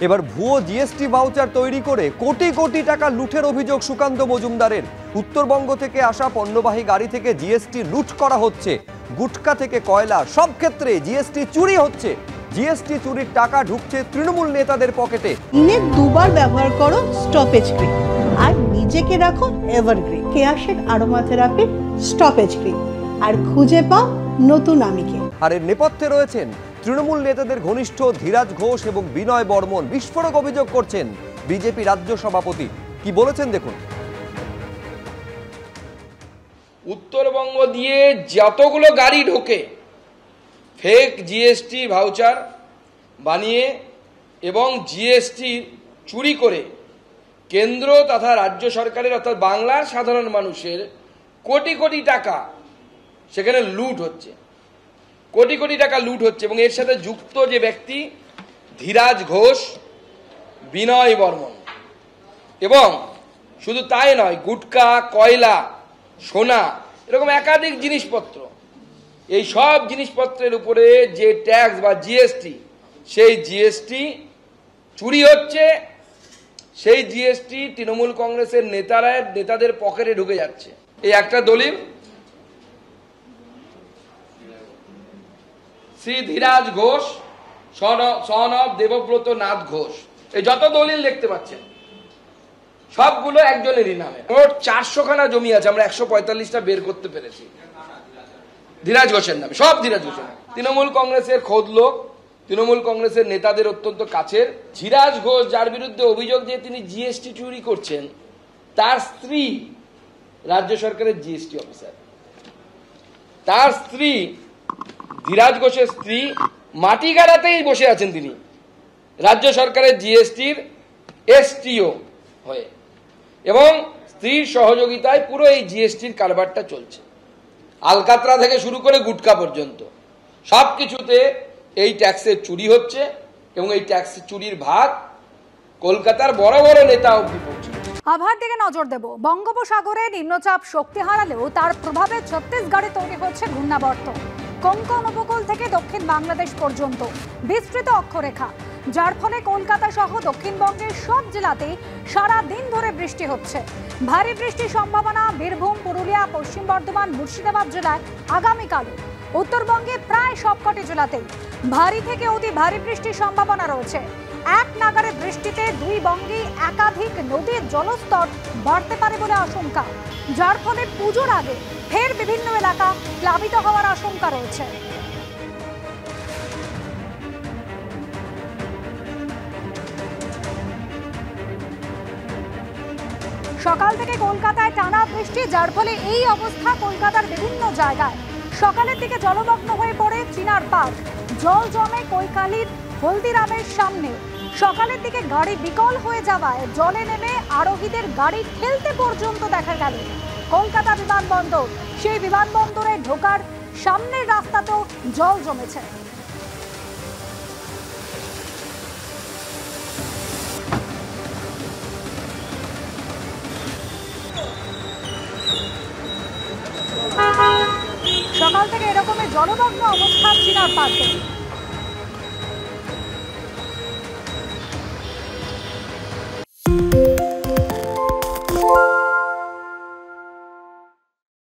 এবার ভুয়ো GST voucher তৈরি করে কোটি কোটি টাকা লুঠের অভিযোগ সুকান্ত মজুমদারের। উত্তরবঙ্গ থেকে আসা পণ্যবাহী গাড়ি থেকে জিএসটি লুট করা হচ্ছে, গুটকা থেকে কয়লা, সব ক্ষেত্রে জিএসটি চুরি হচ্ছে। জিএসটি চুরির টাকা ঢুকছে তৃণমূল নেতাদের পকেটে। দিনে দুবার ব্যবহার করো স্টপেজ ক্রিম আর নিজেকে রাখো evergreen. কেয়াশেক aroma therapy stoppage cream, আর খুঁজে পাও নতুন আমিকে। আর এর নেপথ্যে রয়েছেন তৃণমূল নেতাদের ঘনিষ্ঠ ধীরাজ ঘোষ এবং বিনয় বর্মন। বিস্ফোরক অভিযোগ করছেন বিজেপি রাজ্য সভাপতি। কি বলেছেন দেখুন। উত্তরবঙ্গ দিয়ে যতগুলো গাড়ি ঢোকে ফেক জিএসটি ভাউচার বানিয়ে এবং জিএসটি চুরি করে কেন্দ্র তথা রাজ্য সরকারের অর্থাৎ বাংলার সাধারণ মানুষের কোটি কোটি টাকা সেখানে লুট হচ্ছে, কোটি কোটি টাকা লুট হচ্ছে। এবং এর সাথে যুক্ত যে ব্যক্তি ধীরাজ ঘোষ, বিনয় বর্মন, এবং শুধু তাই নয়, গুটকা, কয়লা, সোনা, এরকম একাধিক জিনিসপত্র, এই সব জিনিসপত্রের উপরে যে ট্যাক্স বা জিএসটি, সেই জিএসটি চুরি হচ্ছে। সেই জিএসটি তৃণমূল কংগ্রেসের নেতাদের পকেটে ঢুকে যাচ্ছে। এই একটা দলিল, শ্রী ধীরাজ ঘোষ, সন অফ দেবব্রত নাথ ঘোষ, এই যত দলিল দেখতে পাচ্ছেন সবগুলো একজনেরই নামে। মোট 400 খানা জমি আছে, আমরা 145টা বের করতে পেরেছি ধীরাজ ঘোষের নামে, সব ধীরাজ ঘোষের নামে। তৃণমূল কংগ্রেসের খোদ লোক, তৃণমূল কংগ্রেসের নেতাদের অত্যন্ত কাছের। ধীরাজ ঘোষ, যার বিরুদ্ধে অভিযোগ যে তিনি জিএসটি চুরি করছেন, তার স্ত্রী রাজ্য সরকারের জিএসটি অফিসার। তার স্ত্রী, ধীরাজ ঘোষের স্ত্রী, মাটি গাড়াতেই বসে আছেন তিনি রাজ্য সরকারের জিএসটির এসটিও হয়ে, এবং স্ত্রীর সহযোগিতায় পুরো এই জিএসটির কারবারটা চলছে। আলকাতরা থেকে শুরু করে গুটকা পর্যন্ত সবকিছুতে এই ট্যাক্সের চুরি হচ্ছে, এবং এই ট্যাক্সের চুরির ভাগ কলকাতার বড় বড় নেতা অবধি পৌঁছে। আবহাওয়ার দিকে নজর দেব। বঙ্গোপসাগরে নিম্নচাপ শক্তি হারালেও তার প্রভাবে ছত্তিশগড়ে তৈরি হচ্ছে ঘূর্ণাবর্ত। কোঙ্কণ উপকূল থেকে দক্ষিণ বাংলাদেশ পর্যন্ত বিস্তৃত অক্ষরেখা, যার ফলে কলকাতা সহ দক্ষিণবঙ্গের সব জেলাতেই সারা দিন ধরে বৃষ্টি হচ্ছে। ভারী বৃষ্টির সম্ভাবনা বীরভূম, পুরুলিয়া, পশ্চিম বর্ধমান, মুর্শিদাবাদ জেলায় আগামীকালও। উত্তরবঙ্গে প্রায় সবকটি জেলাতেই ভারী থেকে অতি ভারী বৃষ্টির সম্ভাবনা রয়েছে। এক নাগারে বৃষ্টিতে দুই বঙ্গে একাধিক নদীর জলস্তর বাড়তে পারে বলে আশঙ্কা, যার ফলে পুজোর আগে ফের বিভিন্ন এলাকা প্লাবিত হওয়ার আশঙ্কা রয়েছে। সকাল থেকে কলকাতায় টানা বৃষ্টি, যার ফলে এই অবস্থা কলকাতার বিভিন্ন জায়গায়। সকালের দিকে জলমগ্ন হয়ে পড়ে চিনার পার্ক, জল জমে কৈকালির হলদিরামের সামনে। সকালের দিকে গাড়ি বিকল হয়ে যাওয়ায় জলে নেমে আরোহীদের গাড়ি ঠেলতে পর্যন্ত দেখা গেল। কলকাতা বিমানবন্দর, সেই বিমানবন্দরে ঢোকার সামনের রাস্তাতেও জল জমেছে। সকাল থেকে এরকমের জলমগ্ন অবস্থা চিনার পার্কে।